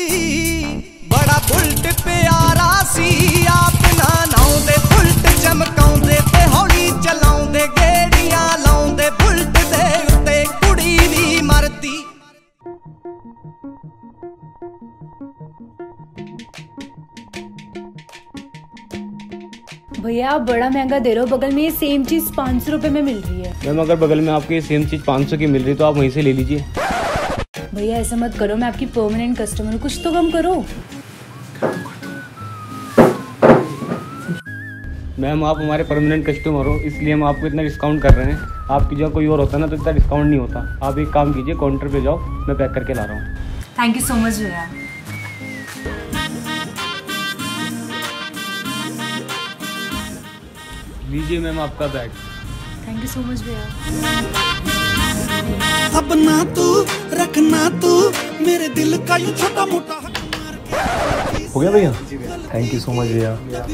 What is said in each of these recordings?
बड़ा बुलट प्यारा सी अपना नाउंदे बुलट चमकाउंदे ते हौली चलाउंदे गेड़ियां लाउंदे बुलट दे उत्ते कुड़ी भी मरदी। भैया आप बड़ा महंगा दे रहे हो, बगल में ये सेम चीज 500 रुपए में मिल रही है। मैम अगर बगल में आपको ये सेम चीज 500 की मिल रही तो आप वहीं से ले लीजिए। भैया ऐसा मत करो, मैं आपकी परमानेंट कस्टमर हूँ, कुछ तो कम करो। मैम आप हमारे परमानेंट कस्टमर हो इसलिए हम आपको इतना डिस्काउंट कर रहे हैं। आपकी जगह कोई और होता ना तो इतना डिस्काउंट नहीं होता। आप एक काम कीजिए, काउंटर पे जाओ, मैं पैक करके ला रहा हूँ। थैंक यू सो मच भैया। लीजिए मैम आपका bag. Thank you so much भैया। अब ना तू रखना तू मेरे दिल का ये छोटा मोटा। हो गया भैया? थैंक यू सो मच भैया।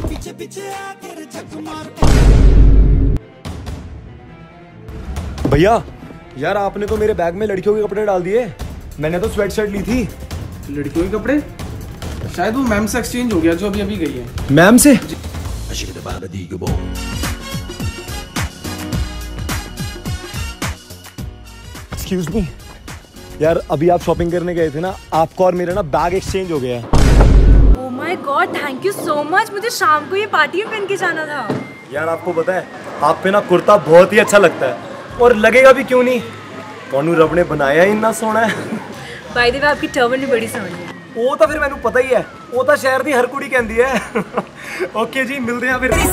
भैया यार आपने तो मेरे बैग में लड़कियों के कपड़े डाल दिए। मैंने तो स्वेट शर्ट ली थी। लड़कियों के कपड़े? शायद वो मैम से एक्सचेंज हो गया जो अभी गई है। मैम से? एक्सक्यूज मी यार, अभी आप शॉपिंग करने गए थे ना, आपका और मेरा ना बैग एक्सचेंज हो गया है। Oh my God, thank you so much. मुझे शाम को ये पार्टी में पहन के जाना था। यार आपको पता है आप पे ना कुर्ता बहुत ही अच्छा लगता है और लगेगा भी क्यों नहीं। कौनू रब ने बनाया ही इतना सोना है। बाय द वे आपकी टर्बन भी बड़ी सोहनी है। वो तो फिर मैंने पता ही है, वो तो शहर दी हर कुड़ी कहती है। ओके जी मिलते हैं फिर।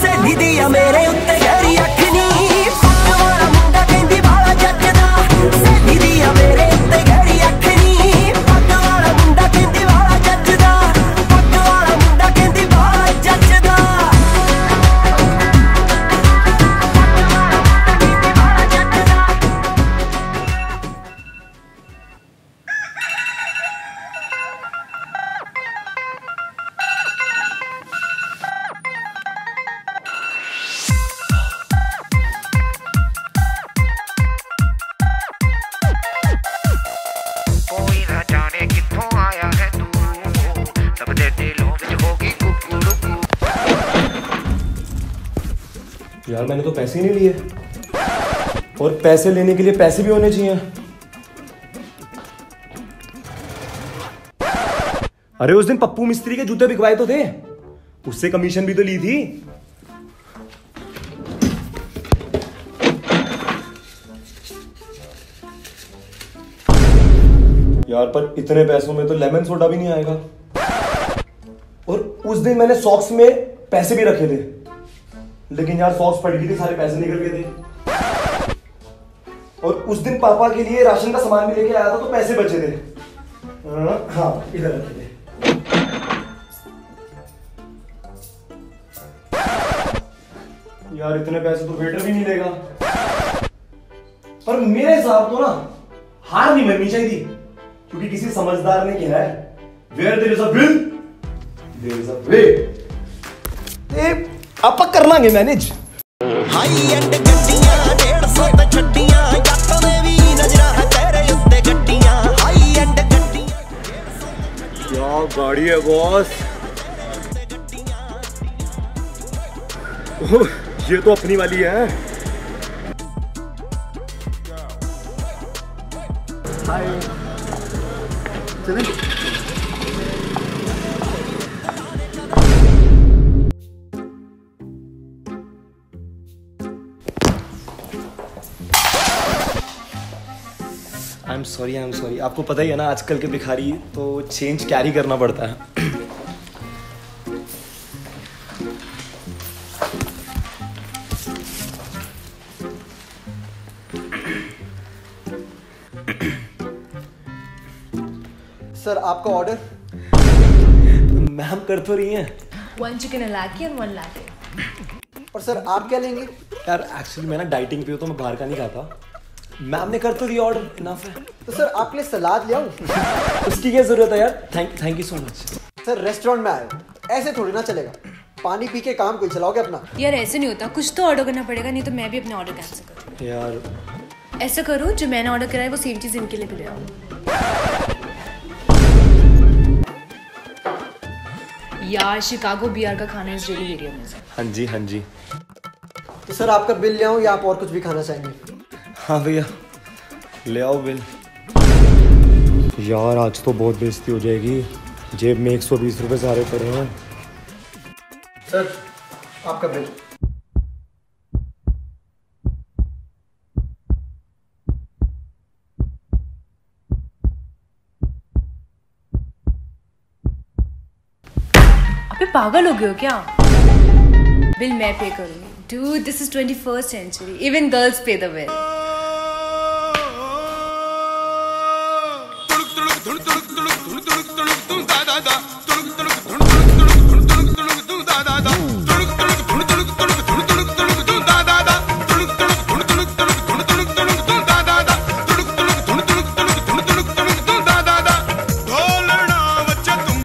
यार मैंने तो पैसे ही नहीं लिए और पैसे लेने के लिए पैसे भी होने चाहिए। अरे उस दिन पप्पू मिस्त्री के जूते बिकवाए तो थे, उससे कमीशन भी तो ली थी। यार पर इतने पैसों में तो लेमन सोडा भी नहीं आएगा। और उस दिन मैंने सॉक्स में पैसे भी रखे थे, लेकिन यार सॉक्स फट गई थी, सारे पैसे निकल गए थे। और उस दिन पापा के लिए राशन का सामान भी लेके आया था तो पैसे बचे थे। हाँ इधर रखे थे। यार इतने पैसे तो वेटर भी नहीं लेगा। पर मेरे हिसाब तो ना हार नहीं माननी चाहिए थी, क्योंकि किसी समझदार ने कहा है Where there is a will, there is a way। आप कर लांगे मैनेज। हाई एंड गड्डियां 150 ते छड्डियां जੱਟ ने भी नजरा है तेरे उत्ते गड्डियां। हाई एंड गड्डियां क्या गाड़ी है बॉस। ये तो अपनी वाली है। हाय चलें। I am sorry. आपको पता ही है ना आजकल के भिखारी तो चेंज कैरी करना पड़ता है। सर आपका ऑर्डर। मैम कर तो रही हैं। 1 चिकन लाके और 1 लाटे। और सर आप क्या लेंगे? यार एक्चुअली मैं ना डाइटिंग पे हूँ तो मैं बाहर का नहीं खाता। मैम ने कर तो दिया ऑर्डर, इनफ है। तो सर आपके लिए सलाद ले आऊं? उसकी क्या जरूरत है यार। Thank you so much. Sir restaurant में आए हो, ऐसे थोड़ी ना चलेगा। पानी पी के काम कोई चलाओगे अपना? यार ऐसे नहीं होता, कुछ तो ऑर्डर करना पड़ेगा, नहीं तो मैं भी अपना ऑर्डर कैंसिल करूँ। यार ऐसा करो जो मैंने ऑर्डर कराया वो सेम चीज इनके लिए भी ले आओ। यार शिकागो बियर का खाना इज रियली वेरी अमेजिंग। हाँ जी हाँ जी। तो सर आपका बिल ले आऊं या आप और कुछ भी खाना चाहेंगे? हाँ भैया ले आओ बिल। यार आज तो बहुत बेइज्जती हो जाएगी, जेब में 120 रुपए सारे पड़े हैं। सर आपका बिल। अबे पागल हो गए हो क्या? बिल मैं पे करूंगी। Dude, this is 21st century. Even girls pay the bill.